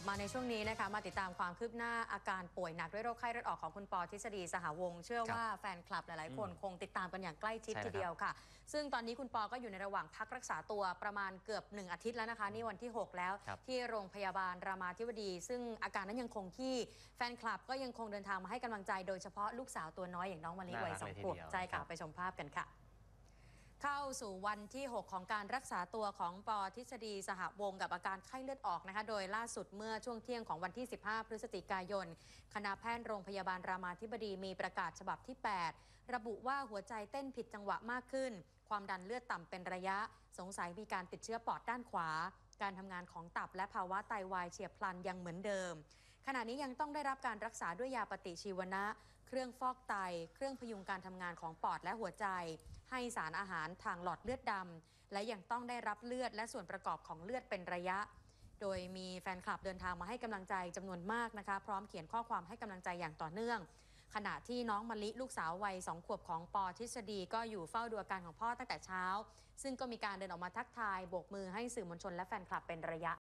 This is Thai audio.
มาในช่วงนี้นะคะมาติดตามความคืบหน้าอาการป่วยหนักด้วยโรคไข้เลือดออกของคุณปอทฤษฎีสหวงศ์เชื่อว่าแฟนคลับหลายๆคนคงติดตามกันอย่างใกล้ชิดทีเดียวค่ะซึ่งตอนนี้คุณปอก็อยู่ในระหว่างพักรักษาตัวประมาณเกือบ1 อาทิตย์แล้วนะคะนี่วันที่6แล้วที่โรงพยาบาลรามาธิบดีซึ่งอาการนั้นยังคงที่แฟนคลับก็ยังคงเดินทางมาให้กำลังใจโดยเฉพาะลูกสาวตัวน้อยอย่างน้องมะลิวัย2 ขวบใจค่ะไปชมภาพกันค่ะเข้าสู่วันที่ 6 ของการรักษาตัวของปอทฤษฎีสหวงศ์กับอาการไข้เลือดออกนะคะโดยล่าสุดเมื่อช่วงเที่ยงของวันที่ 15 พฤศจิกายนคณะแพทย์โรงพยาบาลรามาธิบดีมีประกาศฉบับที่ 8 ระบุว่าหัวใจเต้นผิดจังหวะมากขึ้นความดันเลือดต่ำเป็นระยะสงสัยมีการติดเชื้อปอดด้านขวาการทำงานของตับและภาวะไตวายเฉียบพลันยังเหมือนเดิมขณะนี้ยังต้องได้รับการรักษาด้วยยาปฏิชีวนะเครื่องฟอกไตเครื่องพยุงการทำงานของปอดและหัวใจให้สารอาหารทางหลอดเลือดดำและยังต้องได้รับเลือดและส่วนประกอบของเลือดเป็นระยะโดยมีแฟนคลับเดินทางมาให้กำลังใจจำนวนมากนะคะพร้อมเขียนข้อความให้กำลังใจอย่างต่อเนื่องขณะที่น้องมะลิลูกสาววัย2 ขวบของปอทฤษฎีก็อยู่เฝ้าดูอาการของพ่อตั้งแต่เช้าซึ่งก็มีการเดินออกมาทักทายโบกมือให้สื่อมวลชนและแฟนคลับเป็นระยะ